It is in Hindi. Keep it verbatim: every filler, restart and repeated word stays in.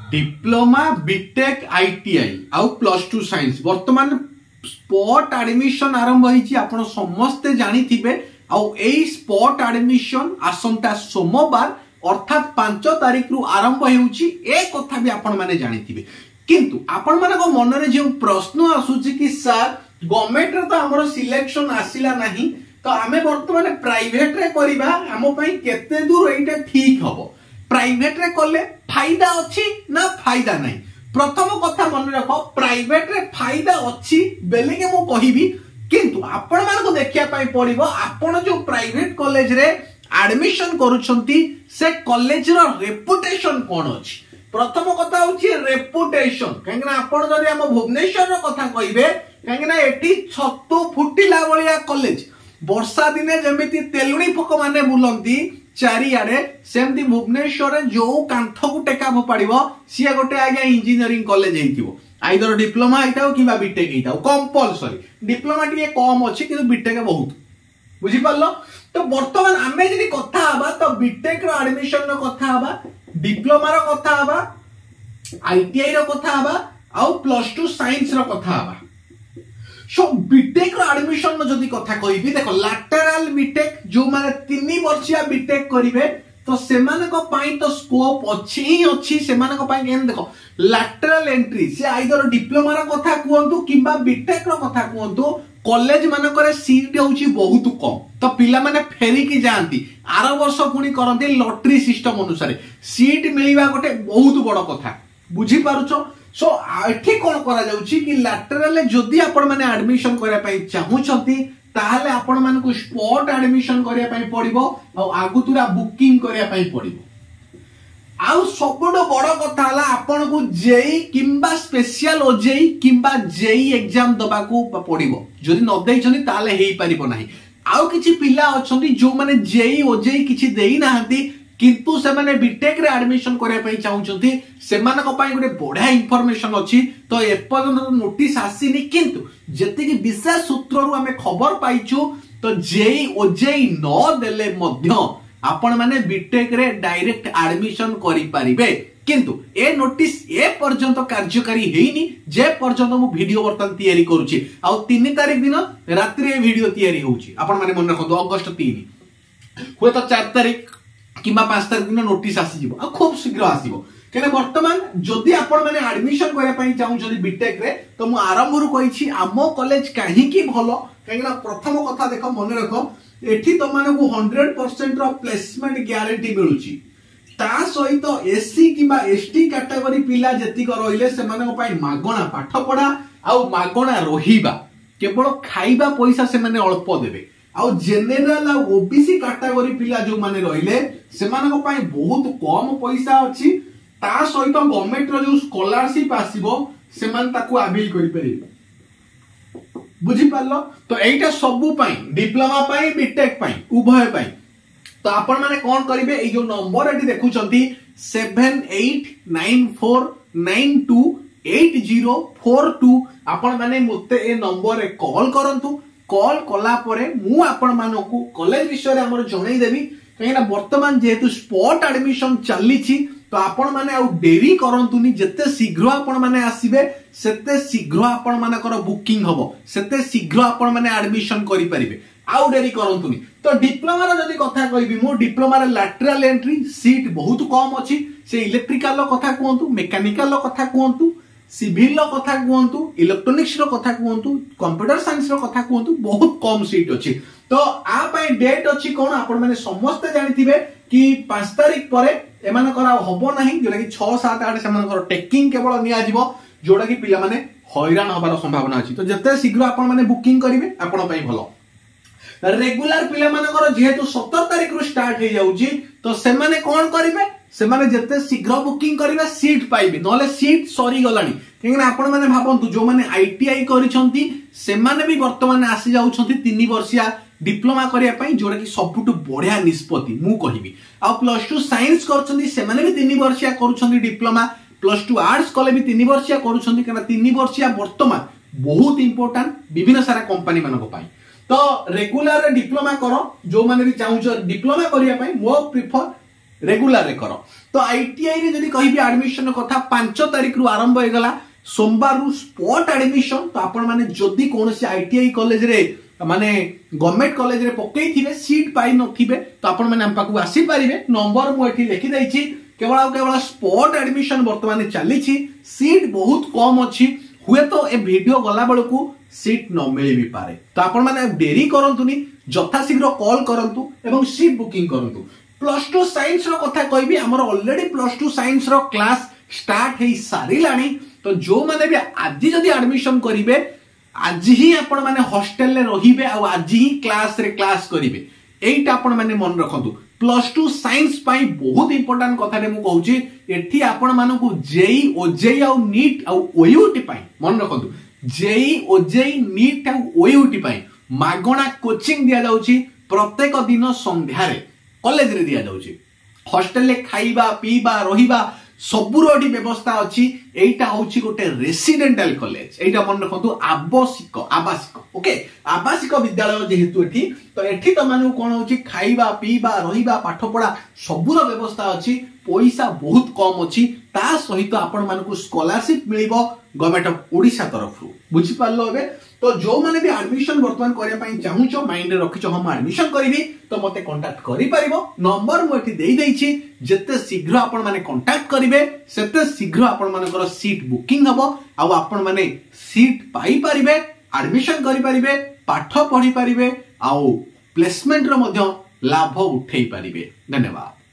डिप्लोमा बीटेक आईटीआई आउ प्लस टू साइंस वर्तमान स्पॉट एडमिशन आरंभ होईची आपण समस्ते जानी थिबे आउ एई स्पॉट एडमिशन आसंता सोमवार अर्थात पांच तारीख रु आरंभ हेउची ए कथा भी आपण माने जानी थिबे किंतु आपण माने को मन रे जे प्रश्न आसुची कि सर गवर्नमेंट रे तो हमरो सिलेक्शन आसिला नाही तो आमे वर्तमान प्राइवेट रे करिबा हम पई केते दूर एटा ठीक हबो प्राइवेट रे करले फायदा अछि ना फायदा नाही प्रथम कथा मन रख प्राइवेट रे फायदा अछि बेले के मो कहिबी किंतु आपण मान को देखिया पई पड़िबो आपण जो प्राइवेट कॉलेज रे एडमिशन करूछंती से कॉलेज रो रेपुटेशन कोन अछि प्रथम कथा होछि रेपुटेशन काहेकि आपण जदि हम भुवनेश्वर रो कथा कहिबे काहेकि ना एठी छत्तु फुटिला बलिया कॉलेज वर्षा दिने जेमिति तेलुणी पोक माने बुलंती चारियाडे सेमती भुवनेश्वर जो कांथ को टेका फोपाड़िबो सिया गोटे आज्ञा इंजीनियरिंग कॉलेज हेतिबो आइदर डिप्लोमा हेताओ किबा बीटेक हेताओ कंपलसरी डिप्लोमा टिके कम अछि किंतु बीटेक बहुत बुझी पारलो तो वर्तमान आमे जदि कथा हबा तो बीटेक रो एडमिशन रो कथा हबा डिप्लोमा रो कथा हबा आईटीआई रो कथा हबा आ प्लस टू साइंस रो कथा हबा सो बीटेक रो एडमिशन न जदि कथा कहिबी देखो लैटरल बीटेक जो माने तीन वर्षिया बीटेक करिवे तो सेमान को पाई तो स्कोप अछि ही अछि सेमान को पाई केन देखो लैटरल एंट्री से आइदर डिप्लोमा रो कथा कहंतु किबा बीटेक रो कथा कहंतु कॉलेज मान करे सीट होउची बहुत कम तो पिला माने फेरी की जानती आर वर्ष पुनी करंती लॉटरी सिस्टम अनुसार सीट मिलिबा गोटे बहुत बड़ कथा बुझी पारुछो सो एठी कोन करा जाउची कि लैटरल जदी आपण माने एडमिशन करिया पई चाहूछंती ताहाले आपण मान को स्पॉट एडमिशन करिया पई पड़िबो आ आगुतुरा बुकिंग करिया पई पड़िबो आ सबडो बड़ कथा हला आपण को जेई किंबा स्पेशल ओजेई किंबा जेई एग्जाम दबा को पड़िबो जदी न देई छनी ताहाले हेई परिबो नाही आउ किछि पिला अछंती जो माने जेई ओजेई किछि देई नाहंती किंतु से माने बीटेक रे एडमिशन करिया पई चाहूछंती सेमान को पाई गोटे बढा इंफॉर्मेशन अछि तो एपर्यंत नोटिस आसीनी किंतु जति कि विशेष सूत्र रु हमें खबर पाइछु तो जेई ओजेई न देले मध्य आपण माने बीटेक रे डायरेक्ट एडमिशन करि परिबे किंतु ए नोटिस ए पर्यंत कार्यकारी हेइनी जे पर्यंत मु वीडियो वर्तन तयारी करूची आ तीन तारिख दिन रात्रि ए वीडियो तयारी होउची आपण माने मन रखो अगस्त तीन हुए तो चार तारिख किंबा पांच तारिख दिन नोटिस आसी जिवो आ खूब शीघ्र आसीबो केने वर्तमान जदि आपण माने एडमिशन करिया पई चाहू जदि बीटेक रे तो मु आरंभ रु कहिछि आमो कॉलेज काहे की भलो काहेना प्रथम कथा देखो मन रखो एठी तो माने को सौ परसेंट रो प्लेसमेंट ग्यारंटी मिलुची ता सहित एससी किंबा एसटी कैटेगरी पिला जति को रहिले से माने को पई मागणा पाठ पढा आ मागणा रहिबा केवल खाइबा पैसा से माने अल्प देबे आ जेनेरल आ ओबीसी कैटेगरी पिला जो माने रहिले से माने को पई बहुत कम पैसा अछि ता सहित गवर्नमेंट रो जो स्कॉलरशिप आसीबो से मान ताकू अबील करि परिबे बुझी पारलो तो एटा सबु पई डिप्लोमा पई बीटेक पई उभय पई तो आपण माने कोन करिवे ए जो नंबर एटी देखुचंती seven eight nine four nine two eight zero four two आपण माने मते ए नंबर रे कॉल करंतु कॉल कला परे मु आपण मानकू कॉलेज विषय रे हमर जणै देबी कहिना वर्तमान जेहेतु स्पॉट एडमिशन चलीछि तो आपण माने आ डेरी करंतुनी जते शीघ्र आपण माने आसीबे सेते शीघ्र आपण मानकर बुकिंग हबो सेते शीघ्र आपण माने एडमिशन करि परिबे आउ डेरी करंतुनी तो डिप्लोमा रो जदी कथा कहिबी मो डिप्लोमा रे लैटरल एंट्री सीट बहुत कम अछि से इलेक्ट्रिकल रो कथा कहंतु मेकानिकल रो कथा कहंतु सिविल रो कथा कहंतु इलेक्ट्रॉनिक्स रो कथा कहंतु कंप्यूटर साइंस रो कथा कहंतु बहुत कम सीट अछि तो आ पई डेट अछि कोन आपण माने समस्त जानिथिबे कि पांच तारिख परे एमान करा हबो नाही जोला कि छह सात आठ सेमान कर टेकिंग केवल निया जिवो जोडा कि पिला माने हैरान होबार संभावना अछि तो जते शीघ्र आपण माने बुकिंग करिवे आपण पई भलो रेगुलर पिला मानकर जेहेतु सत्रह तारिख रु स्टार्ट हे जाउची तो से माने कोन करिवे से माने जते शीघ्र बुकिंग करिवे सीट पाइबे नले सीट सरी गलानी केन आपण माने भाबंतु जो माने आईटीआई करिसंती से माने भी वर्तमान आसी जाउछंती तीन वर्षिया डिप्लोमा करिया पई जोडा कि सबुटु बढ़िया निष्पत्ति मु कहिबी आ प्लस टू साइंस करछंती से माने भी तीन वर्षिया करूछंती डिप्लोमा प्लस टू आर्ट्स कले भी तीन वर्षिया करूछंती केना तीन वर्षिया वर्तमान बहुत इंपोर्टेंट विभिन्न सारा कंपनी मानको पई तो रेगुलर डिप्लोमा करो जो माने भी चाहू डिप्लोमा करिया पई मो प्रिफर रेगुलर कर। तो आईटीआई रे जदि कहिबी एडमिशन कथा पांच तारिख रु आरंभ हो गला सोमवार रु स्पॉट एडमिशन। तो आपण माने जदि कोनोसी आईटीआई कॉलेज रे माने गवर्नमेंट कॉलेज रे पकई थिबे सीट पाई नथिबे तो आपण माने हम पाकु आसी परिबे। नंबर मु एठी लिखि दैछि केवल आ केवल स्पॉट एडमिशन वर्तमान चली सीट बहुत कम अच्छी हुए तो ए वीडियो गला बेलू सीट न मिल भी पारे। तो आपण माने देरी करंतुनी यथाशीघ्र कॉल करंतु एवं सीट बुकिंग करंतु। प्लस टू साइंस रो कथा कहबी हमर ऑलरेडी प्लस टू साइंस रो क्लास स्टार्ट हे सारिलानी। तो जो माने भी आज जदी एडमिशन करिवे आज ही आपण माने हॉस्टल रे रहिबे आ आज ही क्लास रे क्लास करिवे एटा आपण माने मन रखंतु। प्लस टू साइंस पाई बहुत इंपोर्टेंट कथा रे मु कहूची एठी आपण मानकु जेई ओजेई आ नीट आ ओयूटी पाई मन रखंतु जेई ओजेई नीट आ ओयूटी पाई मागणा कोचिंग दिया जाउची प्रत्येक दिन संध्या रे कॉलेज रे दिया जाउची। हॉस्टल रे खाइबा पीबा रहिबा सबुरोडी व्यवस्था अच्छी। एटा होची गोटे रेसिडेंटल कॉलेज एटा मन रखंतु आवासिक आवासिक ओके आवासिक विद्यालय जेहेतु एठी तो एठी त मानु कोन होची खाइबा पीबा रहिबा पाठ पढ़ा सबुर व्यवस्था अच्छी। पैसा बहुत कम अच्छी ता सहित आपण मानकु स्कॉलरशिप मिलिबो गवर्नमेंट ऑफ ओडिशा तरफ रु बुझी पारलो एबे। तो जो माने भी एडमिशन वर्तमान करिया पई चाहूचो माइंड रे रखिचो हम एडमिशन करिवि तो मते कांटेक्ट करि परिबो। नंबर मु एठी देई दैछि जते शीघ्र आपण माने कांटेक्ट करिवे सेते शीघ्र आपण मानकर सीट बुकिंग हबो आ आपण माने सीट पाई परिबे एडमिशन करि परिबे पाठ पढ़ी परिबे आ प्लेसमेंट रो मध्य लाभ उठेई परिबे। धन्यवाद।